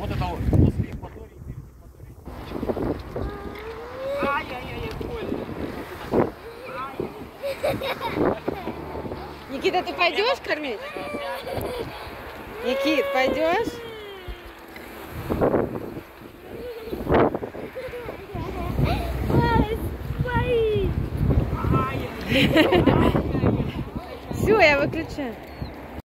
Вот это вот. После Евпатории, перед Евпаторией. Ай-яй-яй, больно. Никита, ты пойдешь кормить? Никит, пойдешь? Все, я выключаю.